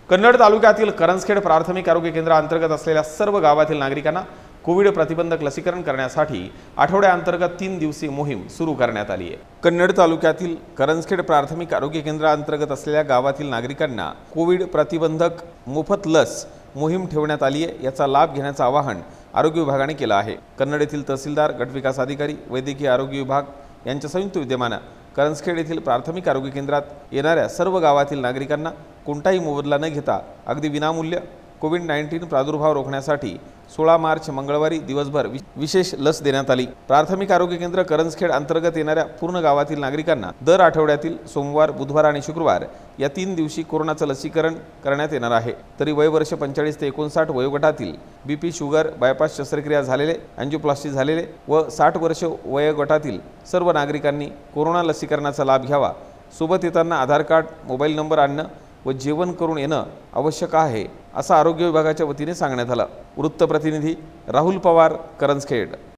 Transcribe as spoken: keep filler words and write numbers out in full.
कन्नड तालुक्यातील करंजखेड प्राथमिक आरोग्य केंद्रांतर्गत असलेल्या सर्व गावातील नागरिकांना कोविड प्रतिबंधक लसीकरण करण्यासाठी आठवड्याअंतर्गत तीन दिवसीय मोहीम सुरू करण्यात आली आहे। कन्नड तालुक्यातील करंजखेड प्राथमिक आरोग्य केंद्रांतर्गत असलेल्या गावातील नागरिकांना कोविड प्रतिबंधक मोफत लस मोहीम ठेवण्यात आली आहे। याचा लाभ घेण्याचे आवाहन आरोग्य विभागाने केले आहे। कन्नड येथील तहसीलदार, गटविकास अधिकारी, वैद्यकीय आरोग्य विभाग यांच्या संयुक्त विद्यमाने करंजखेड येथील प्राथमिक आरोग्य केंद्रात येणाऱ्या सर्व गावातील नागरिकांना कोणताही मोबदला न घेता अगदी विनामूल्य कोविड नाईन्टीन प्रादुर्भाव रोखण्यासाठी सोळा मार्च मंगळवारी दिवसभर विशेष लस देण्यात आली। प्राथमिक आरोग्य केंद्र करंजखेड अंतर्गत येणाऱ्या पूर्ण गावातील नागरिकांना दर आठवड्यातील सोमवार, बुधवार आणि शुक्रवार या तीन दिवशी कोरोनाचे लसीकरण करण्यात येणार आहे। तरी वयवर्ष पंचेचाळीस ते एकोणसाठ वयोगटातील बीपी, शुगर, बायपास शस्त्रक्रिया झालेले, अँजिओप्लास्टी झालेले व साठ वर्ष वयोगटातील सर्व नागरिकांनी कोरोना लसीकरणाचा लाभ घ्यावा। सोबत येताना आधार कार्ड, मोबाईल नंबर आणणे व जेवण करून येणे आवश्यक आहे, असं आरोग्य विभागाच्या वतीने सांगण्यात आलं। वृत्तप्रतिनिधी राहुल पवार, करंजखेड।